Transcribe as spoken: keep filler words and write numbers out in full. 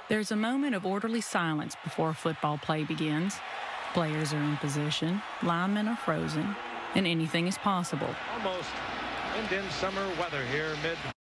There's a moment of orderly silence before football play begins. Players are in position, linemen are frozen, and anything is possible. Almost Indian summer weather here mid